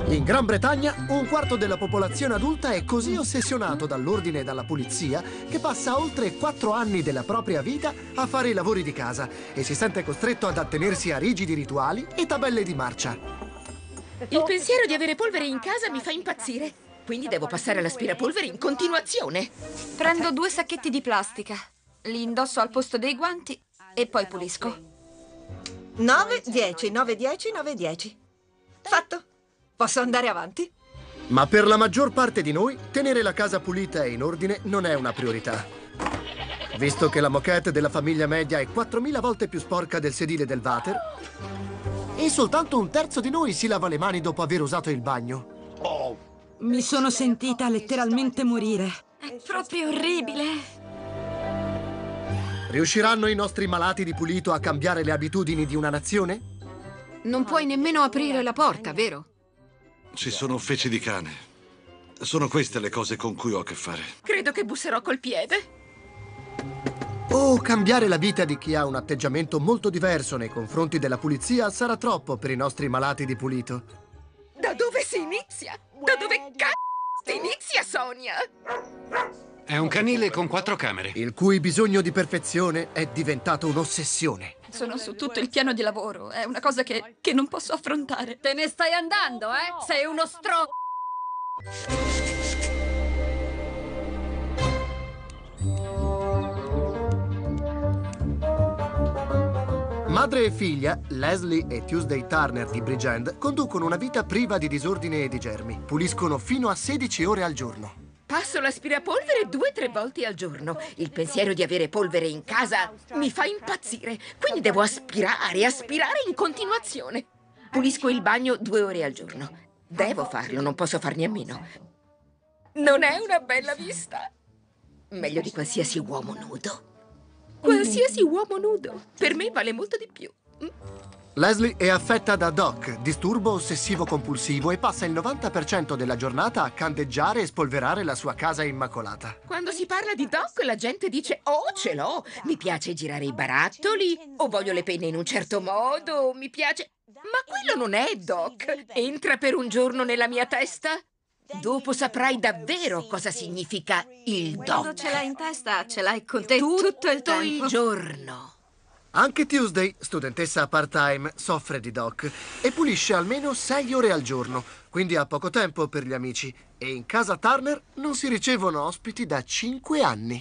In Gran Bretagna, un quarto della popolazione adulta è così ossessionato dall'ordine e dalla pulizia che passa oltre 4 anni della propria vita a fare i lavori di casa e si sente costretto ad attenersi a rigidi rituali e tabelle di marcia. Il pensiero di avere polvere in casa mi fa impazzire. Quindi devo passare l'aspirapolvere in continuazione. Prendo 2 sacchetti di plastica, li indosso al posto dei guanti e poi pulisco. 9, 10, 9, 10, 9, 10. Fatto. Posso andare avanti? Ma per la maggior parte di noi, tenere la casa pulita e in ordine non è una priorità. Visto che la moquette della famiglia media è 4.000 volte più sporca del sedile del water, e soltanto un terzo di noi si lava le mani dopo aver usato il bagno. Mi sono sentita letteralmente morire. È proprio orribile. Riusciranno i nostri malati di pulito a cambiare le abitudini di una nazione? Non puoi nemmeno aprire la porta, vero? Ci sono feci di cane. Sono queste le cose con cui ho a che fare. Credo che busserò col piede. O cambiare la vita di chi ha un atteggiamento molto diverso nei confronti della pulizia sarà troppo per i nostri malati di pulito. Da dove si inizia? Da dove si inizia, Sonia? È un canile con 4 camere. Il cui bisogno di perfezione è diventato un'ossessione. Sono su tutto il piano di lavoro. È una cosa che non posso affrontare. Te ne stai andando, eh? Sei uno Madre e figlia, Leslie e Tuesday Turner di Bridgend, conducono una vita priva di disordine e di germi. Puliscono fino a 16 ore al giorno. Passo l'aspirapolvere 2-3 volte al giorno. Il pensiero di avere polvere in casa mi fa impazzire. Quindi devo aspirare in continuazione. Pulisco il bagno 2 ore al giorno. Devo farlo, non posso farne a meno. Non è una bella vista. Meglio di qualsiasi uomo nudo. Qualsiasi uomo nudo. Per me vale molto di più. Leslie è affetta da DOC, disturbo ossessivo-compulsivo, e passa il 90% della giornata a candeggiare e spolverare la sua casa immacolata. Quando si parla di DOC, la gente dice: oh, ce l'ho, mi piace girare i barattoli, o voglio le penne in un certo modo, mi piace... Ma quello non è DOC. Entra per un giorno nella mia testa. Dopo saprai davvero cosa significa il DOC. Quando ce l'hai in testa, ce l'hai con te tutto il tempo. Il giorno. Anche Tuesday, studentessa part-time, soffre di DOC e pulisce almeno 6 ore al giorno, quindi ha poco tempo per gli amici. E in casa Turner non si ricevono ospiti da 5 anni.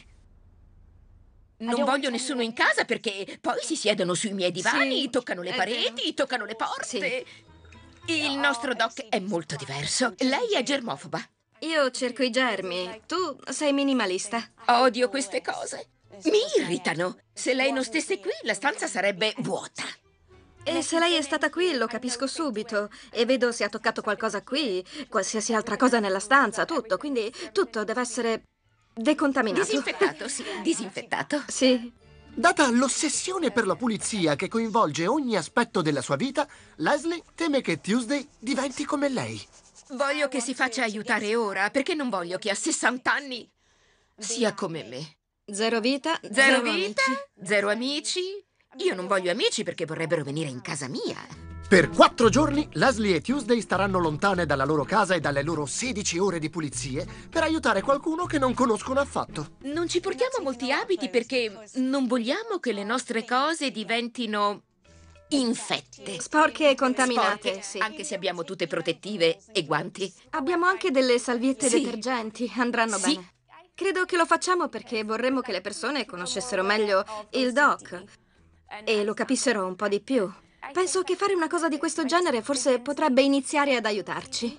Non voglio nessuno in casa perché poi si siedono sui miei divani, Sì, toccano le pareti, toccano le porte. Il nostro DOC è molto diverso. Lei è germofoba. Io cerco i germi, tu sei minimalista. Odio queste cose. Mi irritano. Se lei non stesse qui, la stanza sarebbe vuota. E se lei è stata qui, lo capisco subito. E vedo se ha toccato qualcosa qui, qualsiasi altra cosa nella stanza, tutto. Quindi tutto deve essere decontaminato. Disinfettato, sì, disinfettato. Sì. Data l'ossessione per la pulizia che coinvolge ogni aspetto della sua vita, Leslie teme che Tuesday diventi come lei. Voglio che si faccia aiutare ora, perché non voglio che a 60 anni sia come me. Zero vita, Zero vita, amici. zero amici. Io non voglio amici perché vorrebbero venire in casa mia. Per 4 giorni, Leslie e Tuesday staranno lontane dalla loro casa e dalle loro 16 ore di pulizie per aiutare qualcuno che non conoscono affatto. Non ci portiamo molti abiti perché non vogliamo che le nostre cose diventino infette. Sporche e contaminate, Sporche, sì. anche se abbiamo tutte protettive e guanti. Abbiamo anche delle salviette Sì. detergenti, andranno Sì. bene. Credo che lo facciamo perché vorremmo che le persone conoscessero meglio il DOC e lo capissero un po' di più. Penso che fare una cosa di questo genere forse potrebbe iniziare ad aiutarci.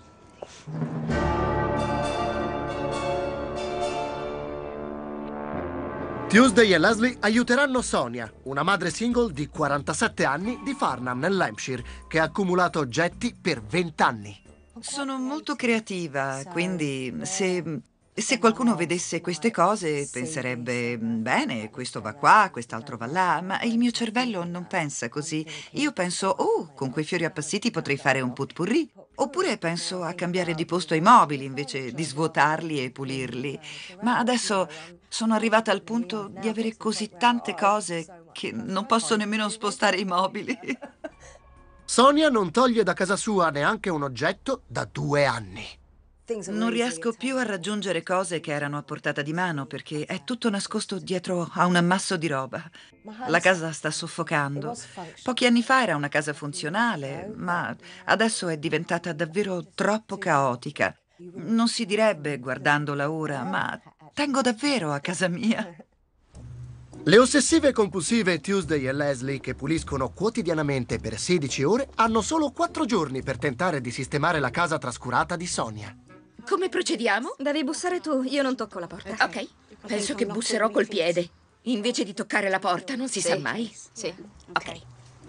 Tuesday e Leslie aiuteranno Sonia, una madre single di 47 anni di Farnham, nell'Hampshire, che ha accumulato oggetti per 20 anni. Sono molto creativa, quindi se qualcuno vedesse queste cose penserebbe, bene, questo va qua, quest'altro va là, ma il mio cervello non pensa così. Io penso, oh, con quei fiori appassiti potrei fare un potpourri. Oppure penso a cambiare di posto i mobili invece di svuotarli e pulirli. Ma adesso sono arrivata al punto di avere così tante cose che non posso nemmeno spostare i mobili. Sonia non toglie da casa sua neanche un oggetto da 2 anni. Non riesco più a raggiungere cose che erano a portata di mano perché è tutto nascosto dietro a un ammasso di roba. La casa sta soffocando. Pochi anni fa era una casa funzionale, ma adesso è diventata davvero troppo caotica. Non si direbbe guardandola ora, ma tengo davvero a casa mia. Le ossessive compulsive Tuesday e Leslie, che puliscono quotidianamente per 16 ore, hanno solo 4 giorni per tentare di sistemare la casa trascurata di Sonia. Come procediamo? Devi bussare tu, io non tocco la porta. Ok, penso che busserò col piede. Invece di toccare la porta, non si sa mai. Sì. Ok.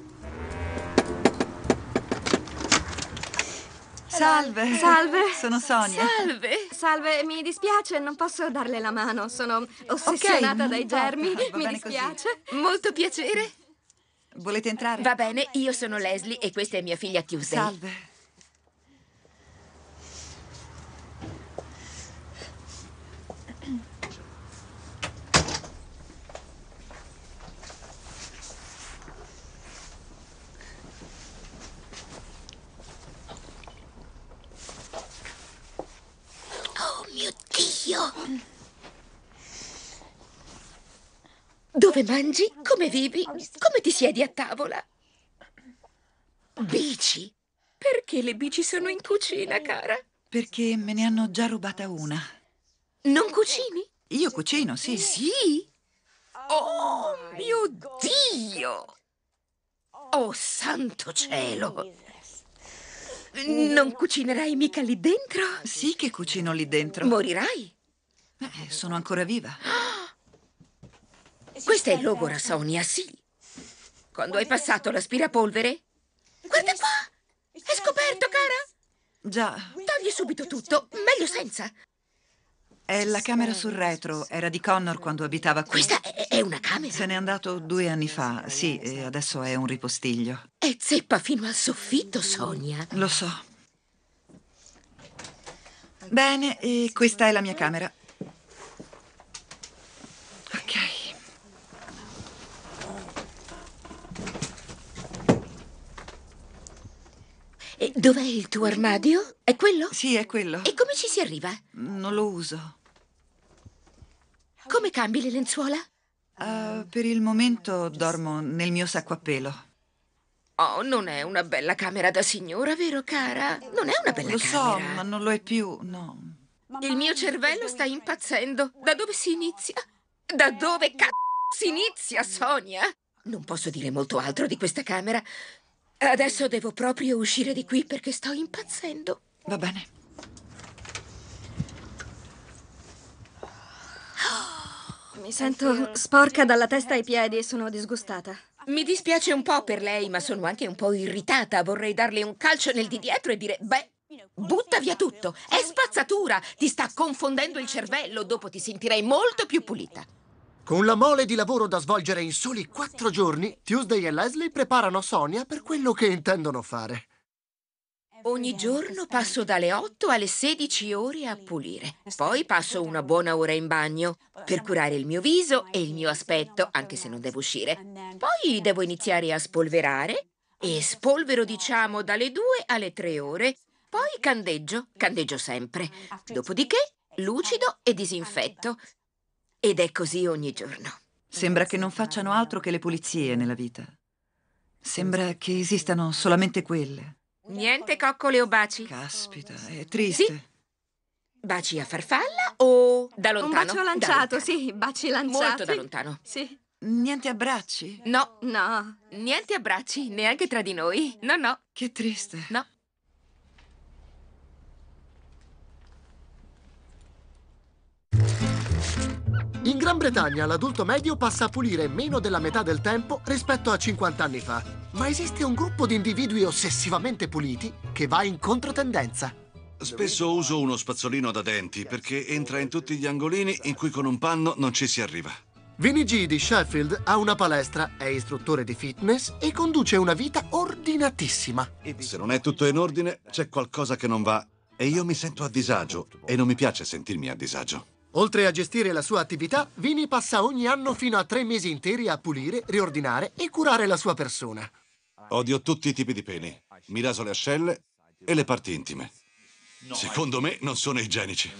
Salve. Salve. Sono Sonia. Salve. Salve, mi dispiace, non posso darle la mano. Sono ossessionata non dai importa, germi. va Mi bene così. dispiace. Molto piacere. Volete entrare? Va bene, io sono Leslie e questa è mia figlia Tuesday. Salve. Oh mio Dio! Dove mangi? Come vivi? Come ti siedi a tavola? Bici? Perché le bici sono in cucina, cara? Perché me ne hanno già rubata una. Non cucini? Io cucino, sì. Sì? Oh mio Dio! Oh santo cielo! Non cucinerai mica lì dentro? Sì che cucino lì dentro. Morirai? Sono ancora viva. Questa è logora, Sonia, sì. Quando hai passato l'aspirapolvere? Guarda qua! È scoperto, cara! Già, Togli subito tutto, meglio senza. è la camera sul retro. Era di Connor quando abitava qui. Questa è una camera. Se n'è andato 2 anni fa, sì, e adesso è un ripostiglio. È zeppa fino al soffitto, Sonia. Lo so. Bene, e questa è la mia camera. Ok. E dov'è il tuo armadio? È quello? Sì, è quello. E come ci si arriva? Non lo uso. Come cambi le lenzuola? Per il momento dormo nel mio sacco a pelo. Oh, non è una bella camera da signora, vero, cara? Non è una bella Lo so, camera. ma non lo è più, no. Il mio cervello sta impazzendo. Da dove si inizia? Da dove si inizia, Sonia? Non posso dire molto altro di questa camera. Adesso devo proprio uscire di qui perché sto impazzendo. Va bene. Mi sento sporca dalla testa ai piedi e sono disgustata. Mi dispiace un po' per lei, ma sono anche un po' irritata. Vorrei darle un calcio nel di dietro e dire, beh, butta via tutto. È spazzatura. Ti sta confondendo il cervello. Dopo ti sentirei molto più pulita. Con la mole di lavoro da svolgere in soli 4 giorni, Tuesday e Leslie preparano Sonia per quello che intendono fare. Ogni giorno passo dalle 8 alle 16 ore a pulire. Poi passo una buona ora in bagno per curare il mio viso e il mio aspetto, anche se non devo uscire. Poi devo iniziare a spolverare e spolvero, diciamo, dalle 2 alle 3 ore. Poi candeggio sempre. Dopodiché lucido e disinfetto. Ed è così ogni giorno. Sembra che non facciano altro che le pulizie nella vita. Sembra che esistano solamente quelle. Niente coccole o baci? Caspita, è triste. Sì. Baci a farfalla o da Un lontano? bacio lanciato, sì, baci lanciati. Molto da lontano. Sì. Niente abbracci? No, No. niente abbracci, neanche tra di noi. No, no, Che triste. no. In Gran Bretagna l'adulto medio passa a pulire meno della metà del tempo rispetto a 50 anni fa. Ma esiste un gruppo di individui ossessivamente puliti che va in controtendenza. Spesso uso uno spazzolino da denti perché entra in tutti gli angolini in cui con un panno non ci si arriva. Vinnie G di Sheffield ha una palestra, è istruttore di fitness e conduce una vita ordinatissima. Se non è tutto in ordine, c'è qualcosa che non va e io mi sento a disagio e non mi piace sentirmi a disagio. Oltre a gestire la sua attività, Vinnie passa ogni anno fino a 3 mesi interi a pulire, riordinare e curare la sua persona. Odio tutti i tipi di peli. Mi raso le ascelle e le parti intime. Secondo me non sono igienici.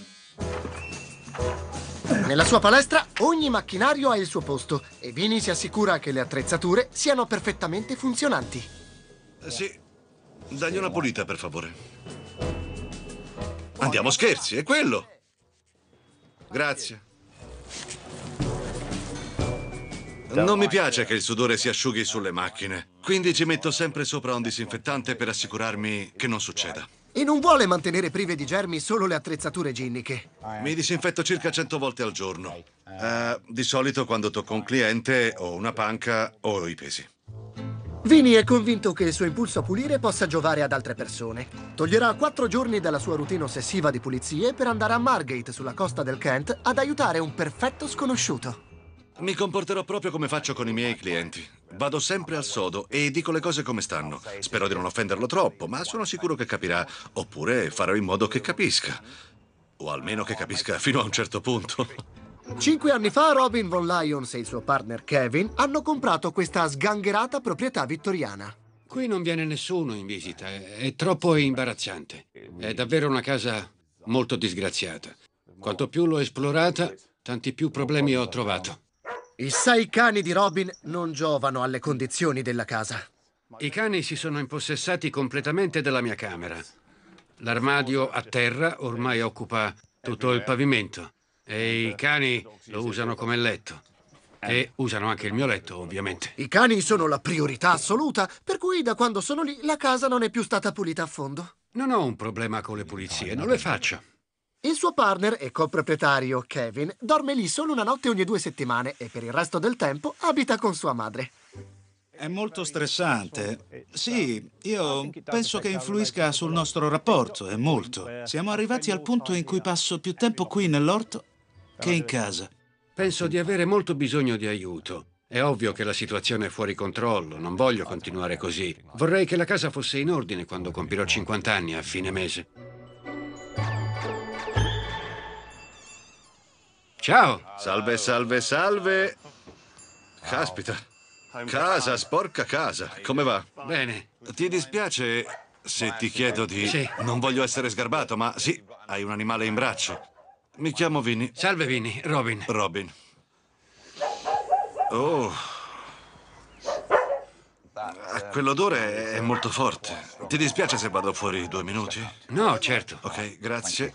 Nella sua palestra ogni macchinario ha il suo posto e Vinny si assicura che le attrezzature siano perfettamente funzionanti. Sì, dagli una pulita, per favore. Andiamo, scherzi, è quello. Grazie. Non mi piace che il sudore si asciughi sulle macchine, quindi ci metto sempre sopra un disinfettante per assicurarmi che non succeda. E non vuole mantenere prive di germi solo le attrezzature ginniche. Mi disinfetto circa 100 volte al giorno. Di solito quando tocco un cliente o una panca o i pesi. Vinny è convinto che il suo impulso a pulire possa giovare ad altre persone. Toglierà 4 giorni dalla sua routine ossessiva di pulizie per andare a Margate, sulla costa del Kent, ad aiutare un perfetto sconosciuto. Mi comporterò proprio come faccio con i miei clienti. Vado sempre al sodo e dico le cose come stanno. Spero di non offenderlo troppo, ma sono sicuro che capirà. Oppure farò in modo che capisca. O almeno che capisca fino a un certo punto. 5 anni fa Robin Von Lyons e il suo partner Kevin hanno comprato questa sgangherata proprietà vittoriana. Qui non viene nessuno in visita, è troppo imbarazzante. È davvero una casa molto disgraziata. Quanto più l'ho esplorata, tanti più problemi ho trovato. I 6 cani di Robin non giovano alle condizioni della casa. I cani si sono impossessati completamente della mia camera. L'armadio a terra ormai occupa tutto il pavimento e i cani lo usano come letto. E usano anche il mio letto, ovviamente. I cani sono la priorità assoluta, per cui da quando sono lì la casa non è più stata pulita a fondo. Non ho un problema con le pulizie, non le faccio. Il suo partner e coproprietario, Kevin, dorme lì solo una notte ogni 2 settimane e per il resto del tempo abita con sua madre. È molto stressante. Sì, io penso che influisca sul nostro rapporto, è molto. Siamo arrivati al punto in cui passo più tempo qui nell'orto che in casa. Penso di avere molto bisogno di aiuto. È ovvio che la situazione è fuori controllo, non voglio continuare così. Vorrei che la casa fosse in ordine quando compirò 50 anni a fine mese. Ciao! Salve, salve, salve! Caspita! Casa, sporca casa! Come va? Bene. Ti dispiace se ti chiedo di... Sì. Non voglio essere sgarbato, ma sì, hai un animale in braccio. Mi chiamo Vinny. Salve, Vinny. Robin. Robin. Oh. Quell'odore è molto forte. Ti dispiace se vado fuori 2 minuti? No, certo. Ok, grazie.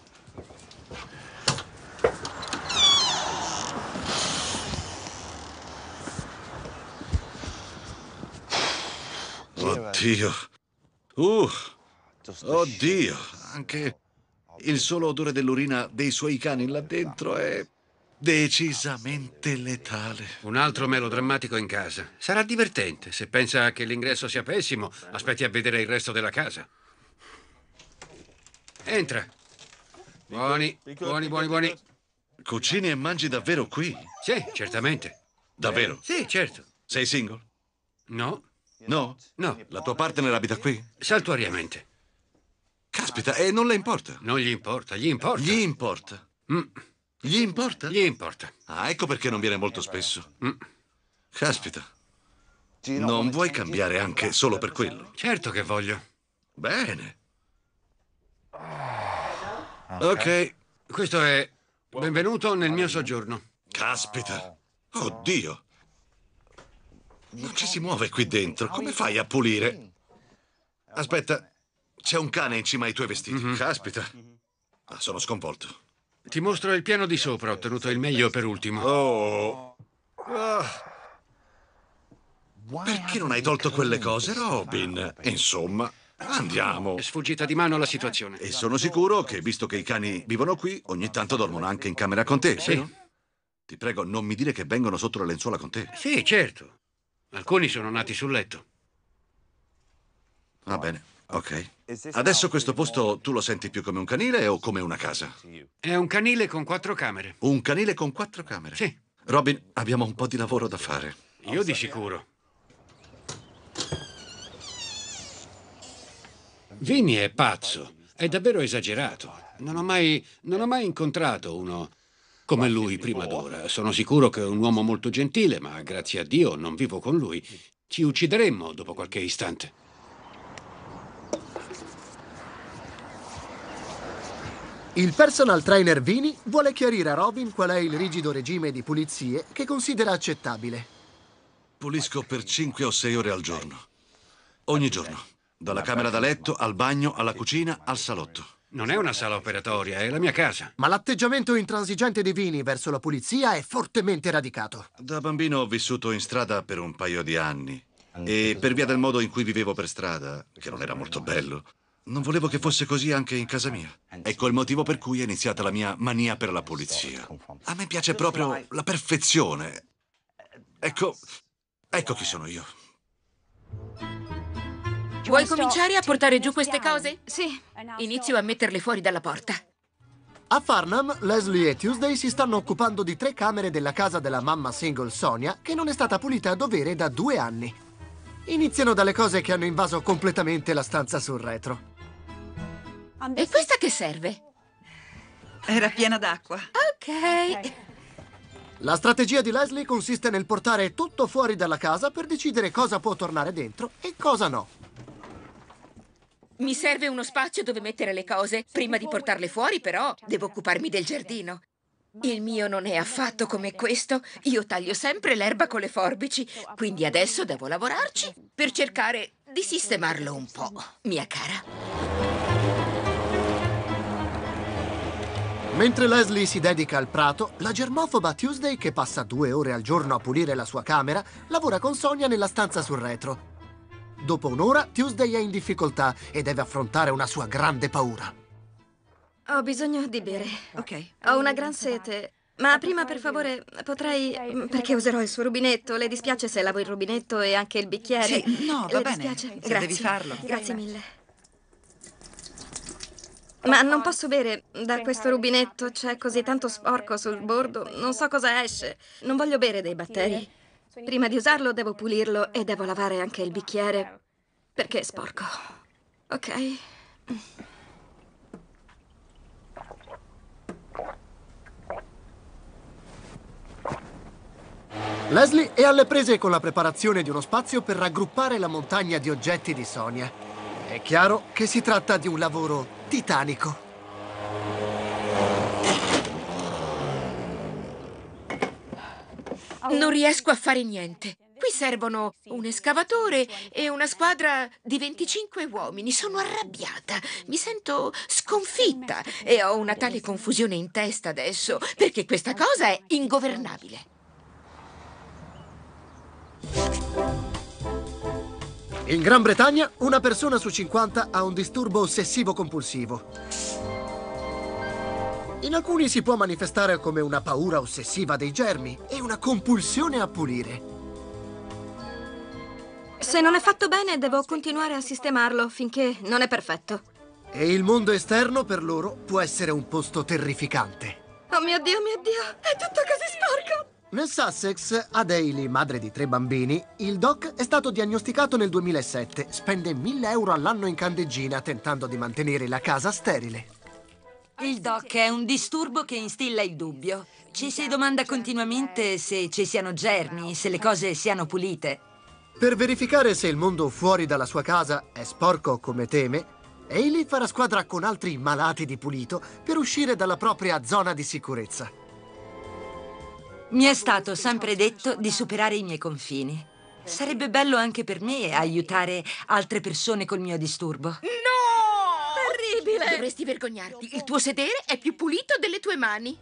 Oddio. Oddio. Anche il solo odore dell'urina dei suoi cani là dentro è decisamente letale. Un altro melodrammatico in casa. Sarà divertente. Se pensa che l'ingresso sia pessimo, aspetti a vedere il resto della casa. Entra. Buoni, buoni, buoni, buoni. Cucini e mangi davvero qui? Sì, certamente. Davvero? Sì, certo. Sei single? No? No? No. La tua partner abita qui? Saltuariamente. Caspita, e non le importa? Non gli importa, gli importa. Gli importa? Gli importa? Gli importa. Ah, ecco perché non viene molto spesso. Caspita. Non vuoi cambiare anche solo per quello? Certo che voglio. Bene. Ok. Questo è benvenuto nel mio soggiorno. Caspita. Oddio. Non ci si muove qui dentro. Come fai a pulire? Aspetta, c'è un cane in cima ai tuoi vestiti. Caspita. Ah, sono sconvolto. Ti mostro il piano di sopra, ho ottenuto il meglio per ultimo. Oh. Perché non hai tolto quelle cose, Robin? Insomma, andiamo. È sfuggita di mano la situazione. E sono sicuro che, visto che i cani vivono qui, ogni tanto dormono anche in camera con te, Sì. vero? Ti prego, non mi dire che vengono sotto le lenzuola con te. Sì, certo. Alcuni sono nati sul letto. Va bene, ok. Adesso questo posto tu lo senti più come un canile o come una casa? È un canile con 4 camere. Un canile con 4 camere? Sì. Robin, abbiamo un po' di lavoro da fare. Io di sicuro. Vinny è pazzo. È davvero esagerato. Non ho mai incontrato uno come lui prima d'ora. Sono sicuro che è un uomo molto gentile, ma grazie a Dio non vivo con lui. Ci uccideremmo dopo qualche istante. Il personal trainer Vinny vuole chiarire a Robin qual è il rigido regime di pulizie che considera accettabile. Pulisco per 5 o 6 ore al giorno. Ogni giorno. Dalla camera da letto, al bagno, alla cucina, al salotto. Non è una sala operatoria, è la mia casa. Ma l'atteggiamento intransigente di Vinny verso la pulizia è fortemente radicato. Da bambino ho vissuto in strada per un paio di anni. E per via del modo in cui vivevo per strada, che non era molto bello, non volevo che fosse così anche in casa mia. Ecco il motivo per cui è iniziata la mia mania per la pulizia. A me piace proprio la perfezione. Ecco chi sono io. Vuoi cominciare a portare giù queste cose? Sì. Inizio a metterle fuori dalla porta. A Farnham, Leslie e Tuesday si stanno occupando di 3 camere della casa della mamma single Sonia, che non è stata pulita a dovere da 2 anni. Iniziano dalle cose che hanno invaso completamente la stanza sul retro. E questa che serve? Era piena d'acqua. Ok. La strategia di Leslie consiste nel portare tutto fuori dalla casa per decidere cosa può tornare dentro e cosa no. Mi serve uno spazio dove mettere le cose. Prima di portarle fuori, però, devo occuparmi del giardino. Il mio non è affatto come questo. Io taglio sempre l'erba con le forbici, quindi adesso devo lavorarci per cercare di sistemarlo un po', mia cara. Mentre Leslie si dedica al prato, la germofoba Tuesday, che passa 2 ore al giorno a pulire la sua camera, lavora con Sonia nella stanza sul retro. Dopo un'ora, Tuesday è in difficoltà e deve affrontare una sua grande paura. Ho bisogno di bere. Ok. Ho una gran sete. Ma prima, per favore, potrei... Perché userò il suo rubinetto. Le dispiace se lavo il rubinetto e anche il bicchiere? Sì, no, va Le bene. dispiace? Se Grazie. devi farlo. Grazie mille. Ma non posso bere da questo rubinetto. C'è così tanto sporco sul bordo. Non so cosa esce. Non voglio bere dei batteri. Prima di usarlo devo pulirlo e devo lavare anche il bicchiere perché è sporco. Ok. Leslie è alle prese con la preparazione di uno spazio per raggruppare la montagna di oggetti di Sonia. È chiaro che si tratta di un lavoro titanico. Non riesco a fare niente. Qui servono un escavatore e una squadra di 25 uomini. Sono arrabbiata, mi sento sconfitta e ho una tale confusione in testa adesso perché questa cosa è ingovernabile. In Gran Bretagna, una persona su 50 ha un disturbo ossessivo-compulsivo. In alcuni si può manifestare come una paura ossessiva dei germi e una compulsione a pulire. Se non è fatto bene, devo continuare a sistemarlo finché non è perfetto. E il mondo esterno per loro può essere un posto terrificante. Oh mio Dio, è tutto così sporco! Nel Sussex, a Daly, madre di 3 bambini, il Doc è stato diagnosticato nel 2007. Spende 1.000 euro all'anno in candeggina tentando di mantenere la casa sterile. Il DOC è un disturbo che instilla il dubbio. Ci si domanda continuamente se ci siano germi, se le cose siano pulite. Per verificare se il mondo fuori dalla sua casa è sporco come teme, Hayley farà squadra con altri malati di pulito per uscire dalla propria zona di sicurezza. Mi è stato sempre detto di superare i miei confini. Sarebbe bello anche per me aiutare altre persone col mio disturbo. Terribile! Dovresti vergognarti. Il tuo sedere è più pulito delle tue mani.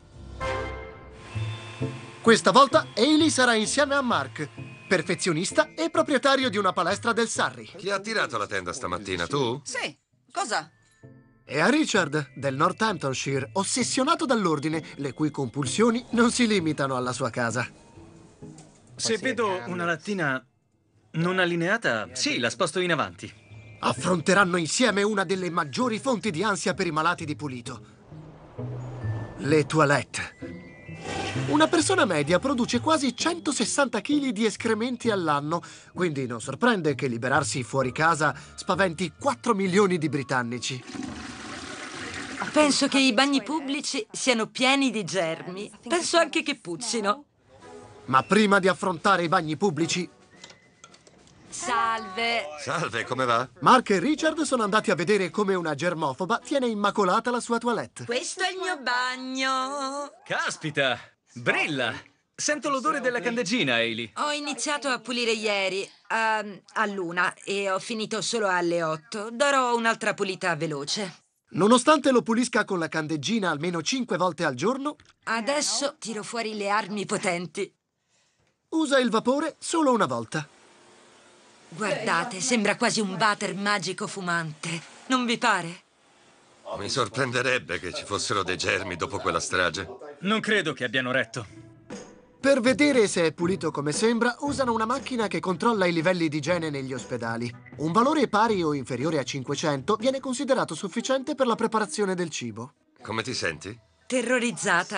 Questa volta Hayley sarà insieme a Mark, perfezionista e proprietario di una palestra del Surrey. Chi ha tirato la tenda stamattina, tu? Sì. Cosa? E a Richard, del Northamptonshire, ossessionato dall'ordine, le cui compulsioni non si limitano alla sua casa. Se vedo una lattina non allineata, sì, la sposto in avanti. Affronteranno insieme una delle maggiori fonti di ansia per i malati di pulito: le toilette. Una persona media produce quasi 160 kg di escrementi all'anno, quindi non sorprende che liberarsi fuori casa spaventi 4 milioni di britannici. Penso che i bagni pubblici siano pieni di germi. Penso anche che puzzino. Ma prima di affrontare i bagni pubblici, Salve. Salve, come va? Mark e Richard sono andati a vedere come una germofoba tiene immacolata la sua toilette. Questo è il mio bagno. Caspita, brilla! Sento l'odore della candeggina, Hailey. Ho iniziato a pulire ieri all'1 e ho finito solo alle 8. Darò un'altra pulita veloce. Nonostante lo pulisca con la candeggina almeno 5 volte al giorno, Adesso tiro fuori le armi potenti. usa il vapore solo una volta. Guardate, sembra quasi un water magico fumante. Non vi pare? Mi sorprenderebbe che ci fossero dei germi dopo quella strage. Non credo che abbiano retto. Per vedere se è pulito come sembra, usano una macchina che controlla i livelli di igiene negli ospedali. Un valore pari o inferiore a 500 viene considerato sufficiente per la preparazione del cibo. Come ti senti? Terrorizzata.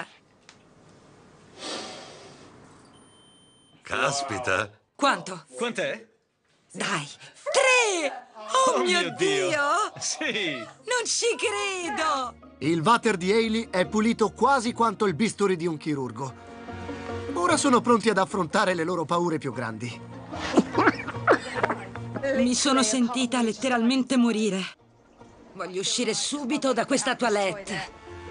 Caspita! Quanto? Quant'è? Dai, 3! Oh mio Dio! Sì! Non ci credo! Il water di Hailey è pulito quasi quanto il bisturi di un chirurgo. Ora sono pronti ad affrontare le loro paure più grandi. Mi sono sentita letteralmente morire. Voglio uscire subito da questa toilette.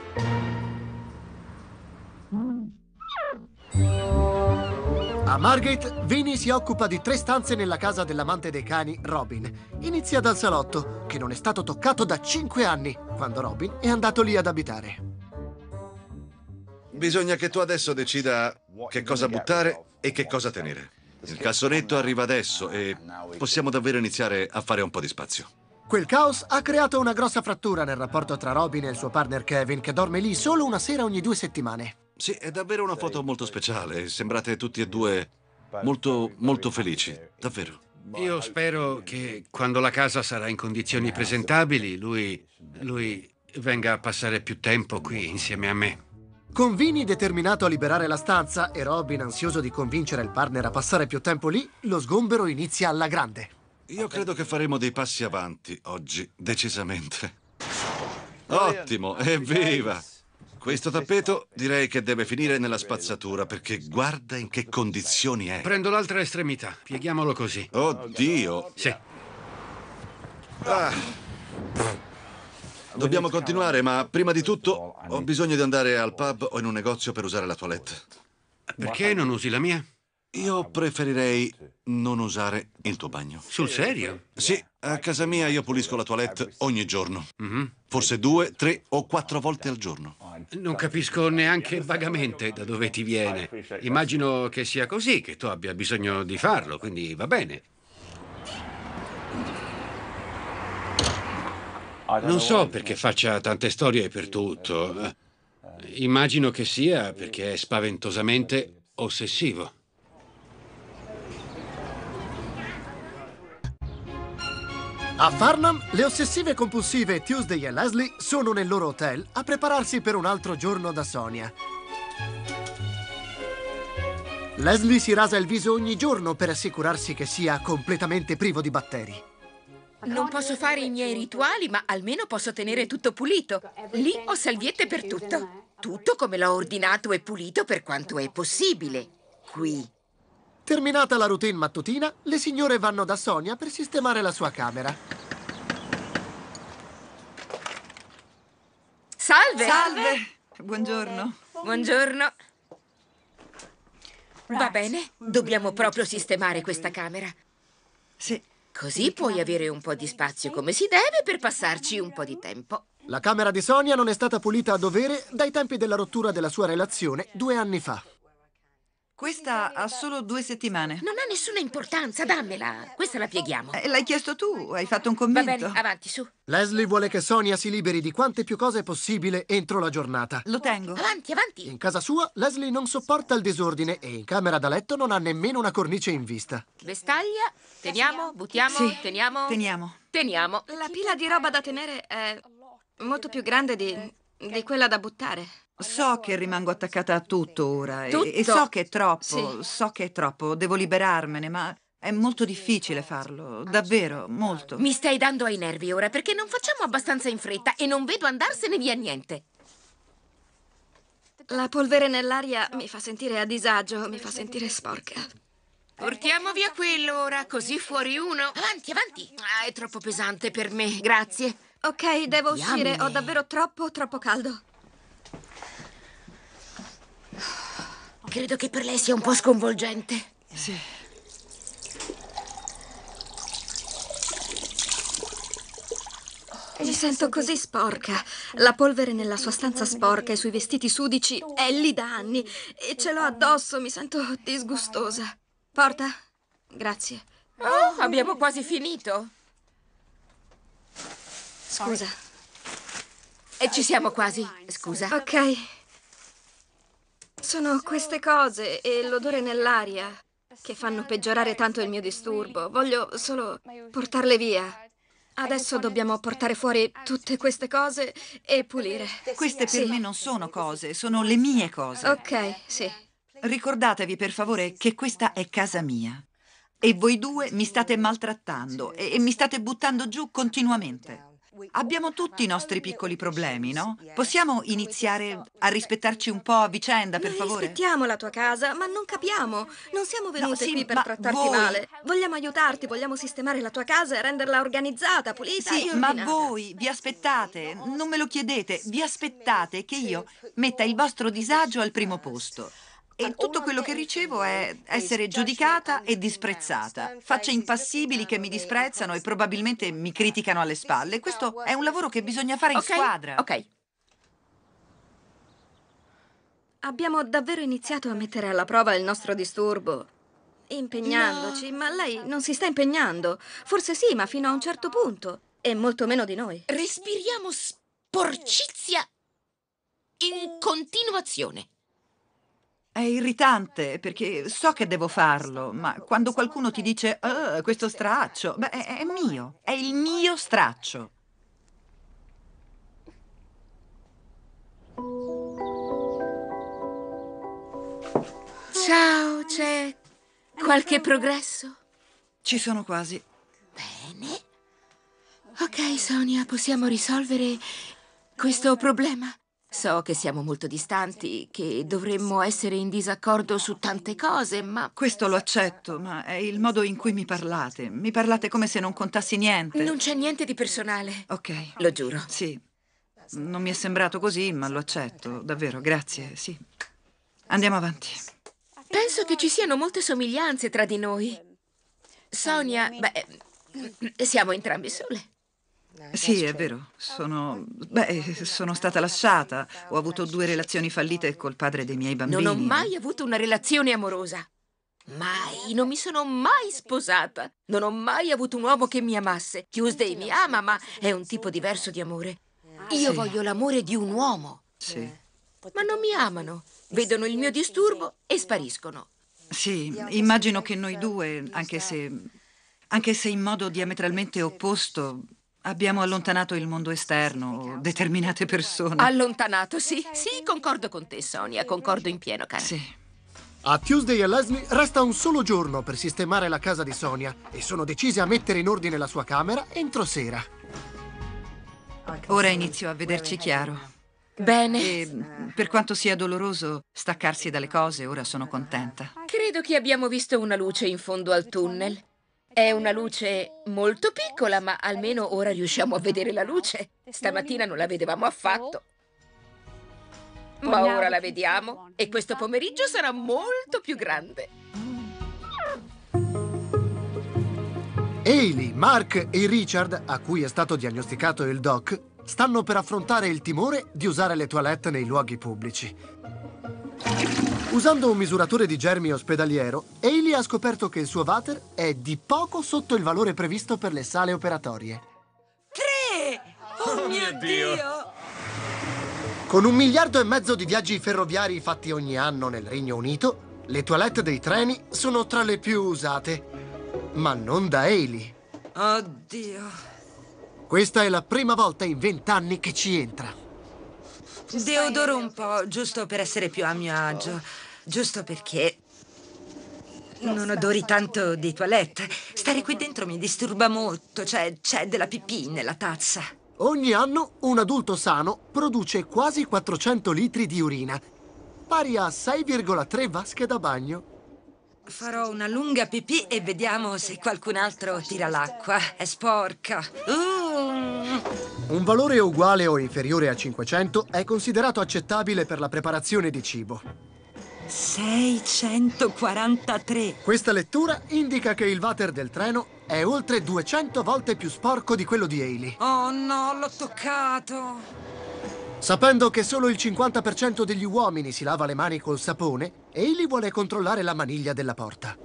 A Margate, Vinny si occupa di 3 stanze nella casa dell'amante dei cani, Robin. Inizia dal salotto, che non è stato toccato da 5 anni, quando Robin è andato lì ad abitare. Bisogna che tu adesso decida che cosa buttare e che cosa tenere. Il cassonetto arriva adesso e possiamo davvero iniziare a fare un po' di spazio. Quel caos ha creato una grossa frattura nel rapporto tra Robin e il suo partner Kevin, che dorme lì solo una sera ogni 2 settimane. Sì, è davvero una foto molto speciale. Sembrate tutti e due molto, molto felici. Davvero. Io spero che quando la casa sarà in condizioni presentabili, lui venga a passare più tempo qui insieme a me. Con Vinny determinato a liberare la stanza e Robin ansioso di convincere il partner a passare più tempo lì, lo sgombero inizia alla grande. Io credo che faremo dei passi avanti oggi, decisamente. Ottimo, evviva! Questo tappeto direi che deve finire nella spazzatura, perché guarda in che condizioni è. Prendo l'altra estremità, pieghiamolo così. Oddio! Sì. Dobbiamo continuare, ma prima di tutto ho bisogno di andare al pub o in un negozio per usare la toilette. Perché non usi la mia? Io preferirei non usare il tuo bagno. Sul serio? Sì, a casa mia io pulisco la toilette ogni giorno. Forse 2, 3 o 4 volte al giorno. Non capisco neanche vagamente da dove ti viene. Immagino che sia così, che tu abbia bisogno di farlo, quindi va bene. Non so perché faccia tante storie per tutto. Immagino che sia perché è spaventosamente ossessivo. A Farnham, le ossessive compulsive Tuesday e Leslie sono nel loro hotel a prepararsi per un altro giorno da Sonia. Leslie si rasa il viso ogni giorno per assicurarsi che sia completamente privo di batteri. Non posso fare i miei rituali, ma almeno posso tenere tutto pulito. Lì ho salviette per tutto. Tutto come l'ho ordinato e pulito per quanto è possibile. Qui. Terminata la routine mattutina, le signore vanno da Sonia per sistemare la sua camera. Salve! Salve! Buongiorno. Buongiorno. Va bene, dobbiamo proprio sistemare questa camera. Sì. Così puoi avere un po' di spazio come si deve per passarci un po' di tempo. La camera di Sonia non è stata pulita a dovere dai tempi della rottura della sua relazione 2 anni fa. Questa ha solo 2 settimane. Non ha nessuna importanza, dammela. Questa la pieghiamo. L'hai chiesto tu, hai fatto un Va commento. bene, avanti, su. Leslie vuole che Sonia si liberi di quante più cose possibile entro la giornata. Lo tengo. Avanti, avanti. In casa sua, Leslie non sopporta il disordine e in camera da letto non ha nemmeno una cornice in vista. Vestaglia, teniamo, buttiamo, Sì, teniamo. teniamo. La pila di roba da tenere è molto più grande di quella da buttare. So che rimango attaccata a tutto ora Tutto? e so che è troppo, Sì. so che è troppo, devo liberarmene, ma è molto difficile farlo, davvero, molto. Mi stai dando ai nervi ora perché non facciamo abbastanza in fretta e non vedo andarsene via niente. La polvere nell'aria mi fa sentire a disagio, mi fa sentire sporca. Portiamo via quello ora, così fuori uno. Avanti, avanti. Ah, è troppo pesante per me, grazie. Ok, devo uscire. Diamine. Ho davvero troppo caldo. Credo che per lei sia un po' sconvolgente. Sì. Mi sento così sporca. La polvere nella sua stanza sporca e sui vestiti sudici è lì da anni. E ce l'ho addosso, mi sento disgustosa. Porta? Grazie. Oh, abbiamo quasi finito. Scusa. E ci siamo quasi. Scusa. Ok. Sono queste cose e l'odore nell'aria che fanno peggiorare tanto il mio disturbo. Voglio solo portarle via. Adesso dobbiamo portare fuori tutte queste cose e pulire. Queste per me non sono cose, sono le mie cose. Ok, sì. Ricordatevi per favore che questa è casa mia. E voi due mi state maltrattando e mi state buttando giù continuamente. Abbiamo tutti i nostri piccoli problemi, no? Possiamo iniziare a rispettarci un po' a vicenda, per favore? Rispettiamo la tua casa, ma non capiamo. Non siamo venute sì, qui per ma trattarti voi- male. Vogliamo aiutarti, vogliamo sistemare la tua casa e renderla organizzata, pulita Sì, e ma ordinata. voi vi aspettate, non me lo chiedete, vi aspettate che io metta il vostro disagio al primo posto. E tutto quello che ricevo è essere giudicata e disprezzata. Facce impassibili che mi disprezzano e probabilmente mi criticano alle spalle. Questo è un lavoro che bisogna fare in squadra. Ok. Abbiamo davvero iniziato a mettere alla prova il nostro disturbo, impegnandoci, ma lei non si sta impegnando. Forse sì, ma fino a un certo punto. E molto meno di noi. Respiriamo sporcizia in continuazione. È irritante perché so che devo farlo, ma quando qualcuno ti dice questo straccio, beh, è mio, è il mio straccio. Ciao, c'è qualche progresso? Ci sono quasi. Bene. Ok, Sonia, possiamo risolvere questo problema. So che siamo molto distanti, che dovremmo essere in disaccordo su tante cose, ma... Questo lo accetto, ma è il modo in cui mi parlate. Mi parlate come se non contassi niente. Non c'è niente di personale. Ok. Lo giuro. Sì. Non mi è sembrato così, ma lo accetto. Davvero, grazie, sì. Andiamo avanti. Penso che ci siano molte somiglianze tra di noi. Sonia, siamo entrambe sole. Sì, è vero. Sono stata lasciata. Ho avuto 2 relazioni fallite col padre dei miei bambini. Non ho mai avuto una relazione amorosa. Mai, non mi sono mai sposata. Non ho mai avuto un uomo che mi amasse. Tuesday mi ama, ma è un tipo diverso di amore. Io voglio l'amore di un uomo. Sì. Ma non mi amano. Vedono il mio disturbo e spariscono. Sì, immagino che noi due, anche se in modo diametralmente opposto, abbiamo allontanato il mondo esterno, determinate persone. Allontanato, sì. Sì, concordo con te, Sonia. Concordo in pieno, cara. Sì. A Tuesday e Leslie resta un solo giorno per sistemare la casa di Sonia e sono decise a mettere in ordine la sua camera entro sera. Ora inizio a vederci chiaro. Bene. E per quanto sia doloroso staccarsi dalle cose, ora sono contenta. Credo che abbiamo visto una luce in fondo al tunnel. È una luce molto piccola, ma almeno ora riusciamo a vedere la luce. Stamattina non la vedevamo affatto. Ma ora la vediamo e questo pomeriggio sarà molto più grande. Hailey, Mark e Richard, a cui è stato diagnosticato il DOC, stanno per affrontare il timore di usare le toilette nei luoghi pubblici. Usando un misuratore di germi ospedaliero, Hailey ha scoperto che il suo water è di poco sotto il valore previsto per le sale operatorie. 3! Oh mio Dio! Con 1,5 miliardi di viaggi ferroviari fatti ogni anno nel Regno Unito, le toilette dei treni sono tra le più usate. Ma non da Hailey. Oddio. Questa è la prima volta in 20 anni che ci entra. Deodoro un po', giusto per essere più a mio agio. Giusto perché non odori tanto di toilette. Stare qui dentro mi disturba molto. C'è della pipì nella tazza. Ogni anno un adulto sano produce quasi 400 litri di urina, pari a 6,3 vasche da bagno. Farò una lunga pipì e vediamo se qualcun altro tira l'acqua. È sporca. Un valore uguale o inferiore a 500 è considerato accettabile per la preparazione di cibo. 643. Questa lettura indica che il water del treno è oltre 200 volte più sporco di quello di Hailey. Oh no, l'ho toccato. Sapendo che solo il 50% degli uomini si lava le mani col sapone, Hailey vuole controllare la maniglia della porta.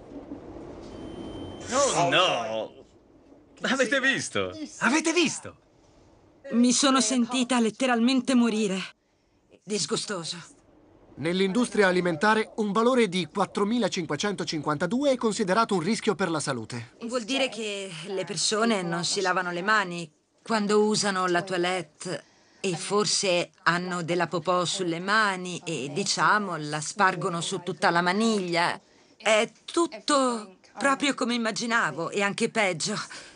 Oh no! Avete visto? Avete visto? Mi sono sentita letteralmente morire. Disgustoso. Nell'industria alimentare un valore di 4.552 è considerato un rischio per la salute. Vuol dire che le persone non si lavano le mani quando usano la toilette e forse hanno della popò sulle mani e, diciamo, la spargono su tutta la maniglia. È tutto proprio come immaginavo e anche peggio.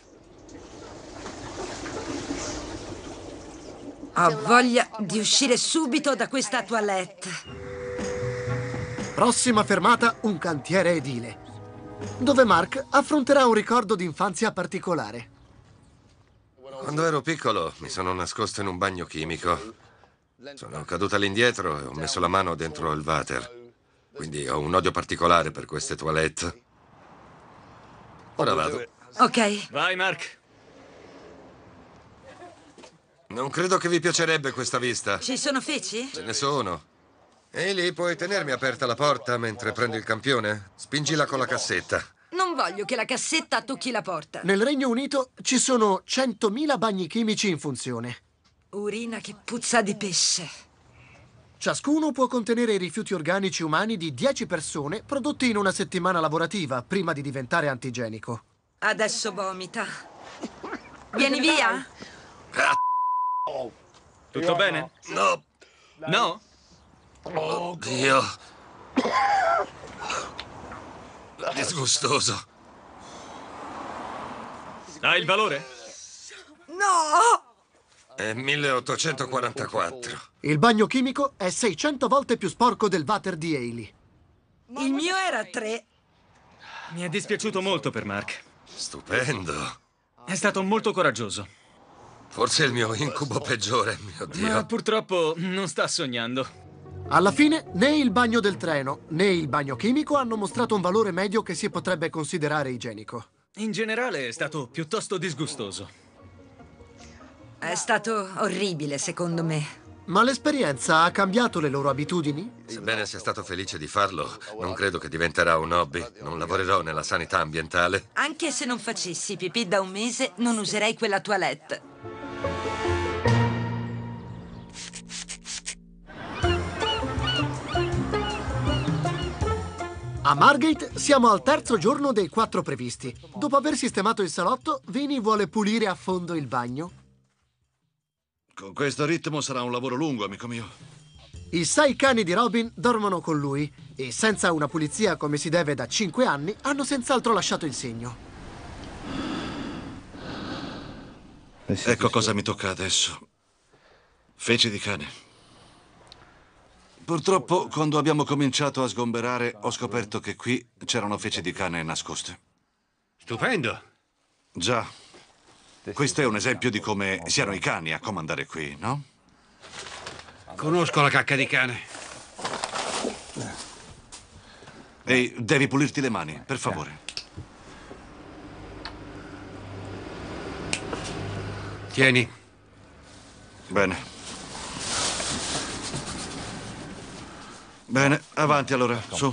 Ho voglia di uscire subito da questa toilette. Prossima fermata, un cantiere edile, dove Mark affronterà un ricordo d'infanzia particolare. Quando ero piccolo mi sono nascosto in un bagno chimico. Sono caduta all'indietro e ho messo la mano dentro il water. Quindi ho un odio particolare per queste toilette. Ora vado. Ok. Vai, Mark. Non credo che vi piacerebbe questa vista. Ci sono feci? Ce ne sono. Hailey, puoi tenermi aperta la porta mentre prendo il campione? Spingila con la cassetta. Non voglio che la cassetta tocchi la porta. Nel Regno Unito ci sono 100.000 bagni chimici in funzione. Urina che puzza di pesce. Ciascuno può contenere i rifiuti organici umani di 10 persone prodotti in una settimana lavorativa prima di diventare antigenico. Adesso vomita. Vieni via. Tutto bene? No. No? Oddio. Disgustoso. Hai il valore? No! È 1844. Il bagno chimico è 600 volte più sporco del water di Hailey. Il mio era 3. Mi è dispiaciuto molto per Mark. Stupendo. È stato molto coraggioso. Forse è il mio incubo peggiore, mio Dio. Ma purtroppo non sta sognando. Alla fine, né il bagno del treno né il bagno chimico hanno mostrato un valore medio che si potrebbe considerare igienico. In generale è stato piuttosto disgustoso. È stato orribile, secondo me. Ma l'esperienza ha cambiato le loro abitudini? Sebbene sia stato felice di farlo, non credo che diventerà un hobby. Non lavorerò nella sanità ambientale. Anche se non facessi pipì da un mese, non userei quella toilette. A Margate siamo al terzo giorno dei 4 previsti. Dopo aver sistemato il salotto, Vinny vuole pulire a fondo il bagno. Con questo ritmo sarà un lavoro lungo, amico mio. I 6 cani di Robin dormono con lui e senza una pulizia come si deve da 5 anni hanno senz'altro lasciato il segno. Ecco cosa mi tocca adesso. Feci di cane. Purtroppo, quando abbiamo cominciato a sgomberare, ho scoperto che qui c'erano feci di cane nascoste. Stupendo. Già. Questo è un esempio di come siano i cani a comandare qui, no? Conosco la cacca di cane. Ehi, devi pulirti le mani, per favore. Tieni. Bene. Bene, avanti allora, su.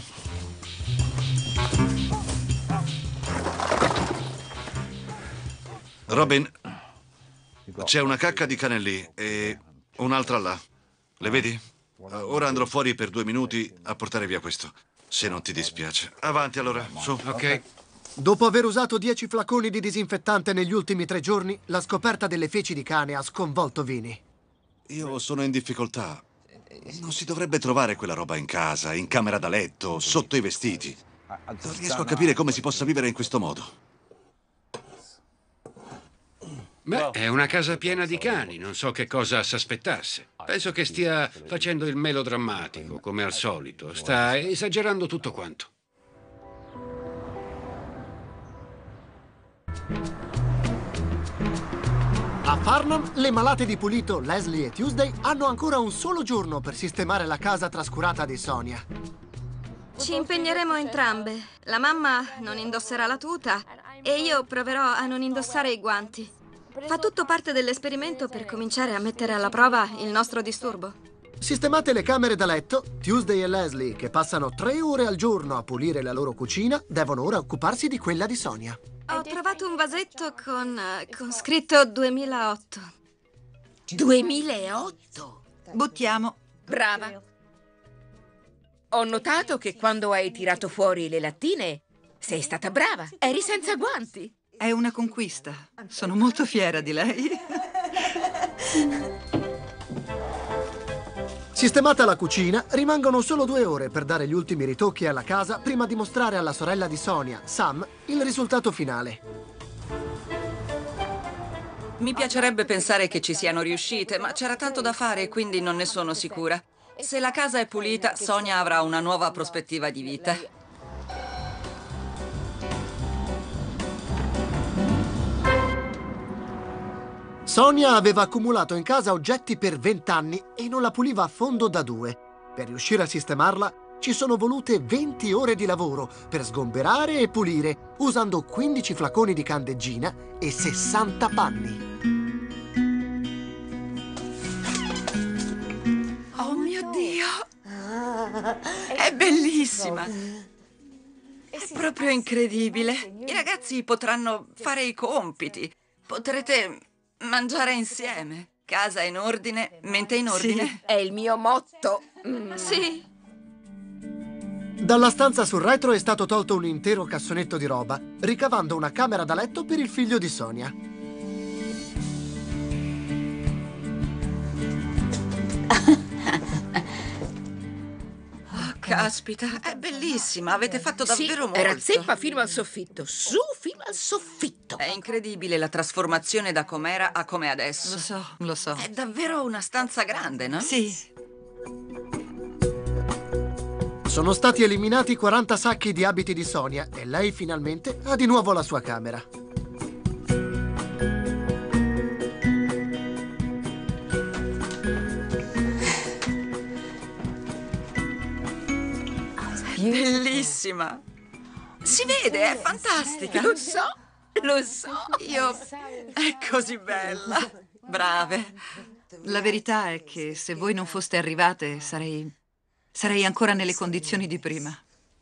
Robin, c'è una cacca di cane lì e un'altra là. Le vedi? Ora andrò fuori per 2 minuti a portare via questo, se non ti dispiace. Avanti allora, su. Ok. Dopo aver usato 10 flaconi di disinfettante negli ultimi 3 giorni, la scoperta delle feci di cane ha sconvolto Vinny. Io sono in difficoltà. Non si dovrebbe trovare quella roba in casa, in camera da letto, sotto i vestiti. Non riesco a capire come si possa vivere in questo modo. Beh, è una casa piena di cani, non so che cosa s'aspettasse. Penso che stia facendo il melodrammatico, come al solito. Sta esagerando tutto quanto. A Farnham, le malate di pulito Leslie e Tuesday hanno ancora un solo giorno per sistemare la casa trascurata di Sonia. Ci impegneremo entrambe. La mamma non indosserà la tuta e io proverò a non indossare i guanti. Fa tutto parte dell'esperimento per cominciare a mettere alla prova il nostro disturbo. Sistemate le camere da letto, Tuesday e Leslie, che passano 3 ore al giorno a pulire la loro cucina, devono ora occuparsi di quella di Sonia. Ho trovato un vasetto con scritto 2008. 2008? Buttiamo. Brava. Ho notato che quando hai tirato fuori le lattine sei stata brava. Eri senza guanti. È una conquista. Sono molto fiera di lei. Sistemata la cucina, rimangono solo 2 ore per dare gli ultimi ritocchi alla casa prima di mostrare alla sorella di Sonia, Sam, il risultato finale. Mi piacerebbe pensare che ci siano riuscite, ma c'era tanto da fare, quindi non ne sono sicura. Se la casa è pulita, Sonia avrà una nuova prospettiva di vita. Sonia aveva accumulato in casa oggetti per 20 anni e non la puliva a fondo da 2. Per riuscire a sistemarla ci sono volute 20 ore di lavoro per sgomberare e pulire, usando 15 flaconi di candeggina e 60 panni. Oh mio Dio! È bellissima! È proprio incredibile. I ragazzi potranno fare i compiti. Potrete mangiare insieme. Casa in ordine, mente in ordine. Sì, è il mio motto. Sì. Dalla stanza sul retro è stato tolto un intero cassonetto di roba, ricavando una camera da letto per il figlio di Sonia. Oh, caspita, è bellissima. Avete fatto davvero molto. Era zeppa fino al soffitto. Su, fino al soffitto. È incredibile la trasformazione da com'era a com'è adesso. Lo so, lo so. È davvero una stanza grande, no? Sì. Sono stati eliminati 40 sacchi di abiti di Sonia e lei finalmente ha di nuovo la sua camera. Bellissima. Si vede, è fantastica. Lo so, lo so. È così bella. Brave. La verità è che se voi non foste arrivate sarei ancora nelle condizioni di prima.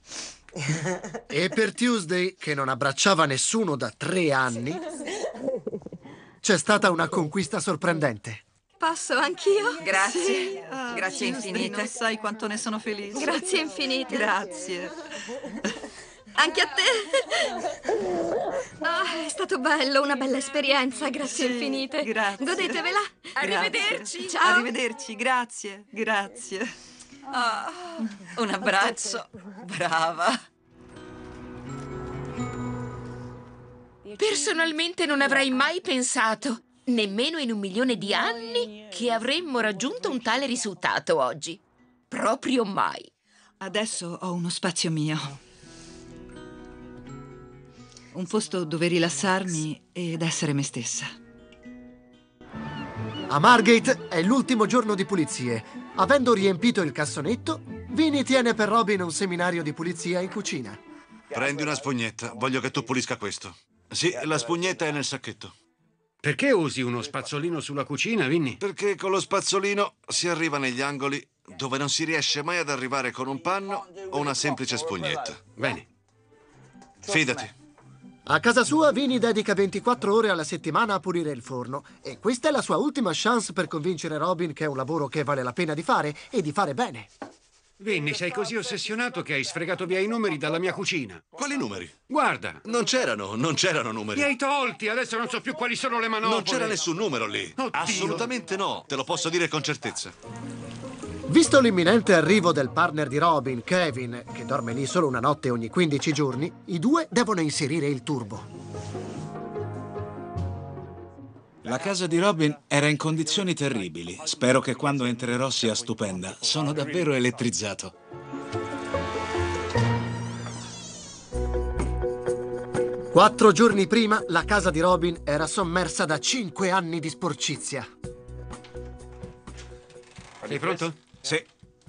E per Tuesday, che non abbracciava nessuno da 3 anni, c'è stata una conquista sorprendente. Posso anch'io? Grazie. Sì. Grazie infinite. Non sai quanto ne sono felice. Grazie infinite. Grazie. Anche a te. È stato bello, una bella esperienza. Grazie infinite. Grazie. Godetevela. Arrivederci. Ciao. Arrivederci, grazie, grazie. Un abbraccio. Brava. Personalmente non avrei mai pensato, nemmeno in 1 milione di anni, che avremmo raggiunto un tale risultato oggi. Proprio mai. Adesso ho uno spazio mio. Un posto dove rilassarmi ed essere me stessa. A Margate è l'ultimo giorno di pulizie. Avendo riempito il cassonetto, Vinny tiene per Robin un seminario di pulizia in cucina. Prendi una spugnetta, voglio che tu pulisca questo. Sì, la spugnetta è nel sacchetto. Perché usi uno spazzolino sulla cucina, Vinny? Perché con lo spazzolino si arriva negli angoli dove non si riesce mai ad arrivare con un panno o una semplice spugnetta. Bene. Fidati. A casa sua, Vinny dedica 24 ore alla settimana a pulire il forno. E questa è la sua ultima chance per convincere Robin che è un lavoro che vale la pena di fare e di fare bene. Vinny, sei così ossessionato che hai sfregato via i numeri dalla mia cucina. Quali numeri? Guarda. Non c'erano numeri. Li hai tolti, adesso non so più quali sono le manovre. Non c'era nessun numero lì. Oddio. Assolutamente no, te lo posso dire con certezza. Visto l'imminente arrivo del partner di Robin, Kevin, che dorme lì solo una notte ogni 15 giorni, i due devono inserire il turbo. La casa di Robin era in condizioni terribili. Spero che quando entrerò sia stupenda. Sono davvero elettrizzato. 4 giorni prima, la casa di Robin era sommersa da 5 anni di sporcizia. Sei pronto? Sì.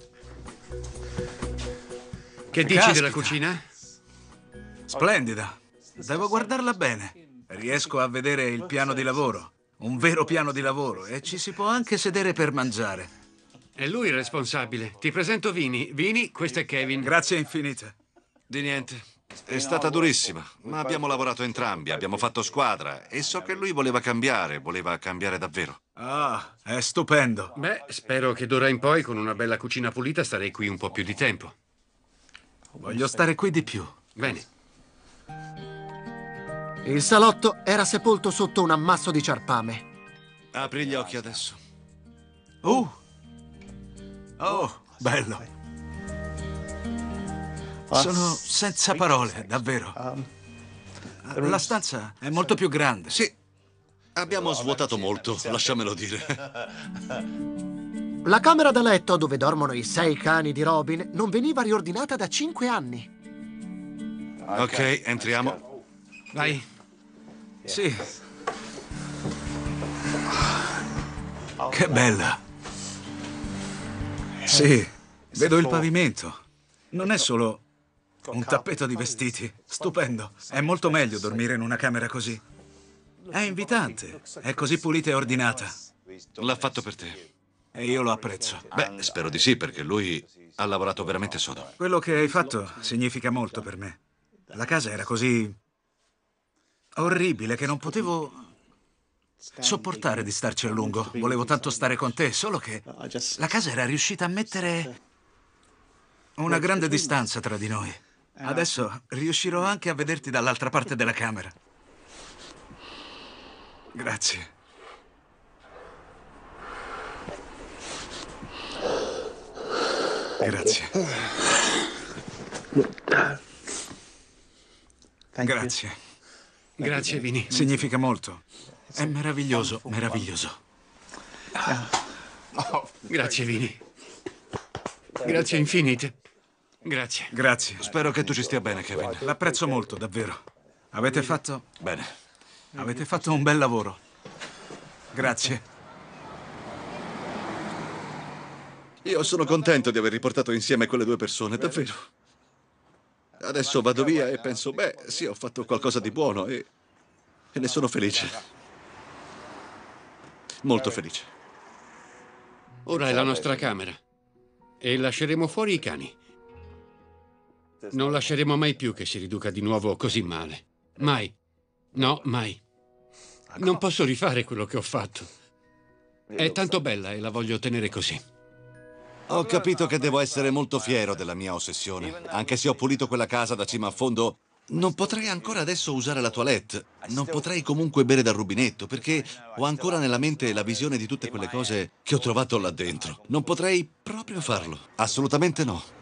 Che dici della cucina? Splendida. Devo guardarla bene. Riesco a vedere il piano di lavoro. Un vero piano di lavoro. E ci si può anche sedere per mangiare. È lui il responsabile. Ti presento Vini. Vini, questo è Kevin. Grazie infinite. Di niente. È stata durissima, ma abbiamo lavorato entrambi, abbiamo fatto squadra e so che lui voleva cambiare davvero. Ah, è stupendo. Beh, spero che d'ora in poi, con una bella cucina pulita, starei qui un po' più di tempo. Voglio stare qui di più. Bene. Il salotto era sepolto sotto un ammasso di ciarpame. Apri gli occhi adesso. Oh, bello. Sono senza parole, davvero. La stanza è molto più grande. Sì, abbiamo svuotato molto, lasciamelo dire. La camera da letto, dove dormono i 6 cani di Robin, non veniva riordinata da 5 anni. Ok, entriamo. Vai. Sì. Che bella. Sì, vedo il pavimento. Non è solo un tappeto di vestiti. Stupendo. È molto meglio dormire in una camera così. È invitante. È così pulita e ordinata. L'ha fatto per te. E io lo apprezzo. Beh, spero di sì, perché lui ha lavorato veramente sodo. Quello che hai fatto significa molto per me. La casa era così orribile che non potevo sopportare di starci a lungo. Volevo tanto stare con te, solo che la casa era riuscita a mettere una grande distanza tra di noi. Adesso riuscirò anche a vederti dall'altra parte della camera. Grazie. Grazie. Grazie. Grazie, Vini. Significa molto. È meraviglioso, meraviglioso. Grazie, Vini. Grazie infinite. Grazie. Grazie. Spero che tu ci stia bene, Kevin. L'apprezzo molto, davvero. Avete fatto Bene. un bel lavoro. Grazie. Io sono contento di aver riportato insieme quelle 2 persone, davvero. Adesso vado via e penso, beh, sì, ho fatto qualcosa di buono e ne sono felice. Molto felice. Ora è la nostra camera. E lasceremo fuori i cani. Non lasceremo mai più che si riduca di nuovo così male. Mai. No, mai. Non posso rifare quello che ho fatto. È tanto bella e la voglio tenere così. Ho capito che devo essere molto fiero della mia ossessione. Anche se ho pulito quella casa da cima a fondo, non potrei ancora adesso usare la toilette. Non potrei comunque bere dal rubinetto, perché ho ancora nella mente la visione di tutte quelle cose che ho trovato là dentro. Non potrei proprio farlo. Assolutamente no.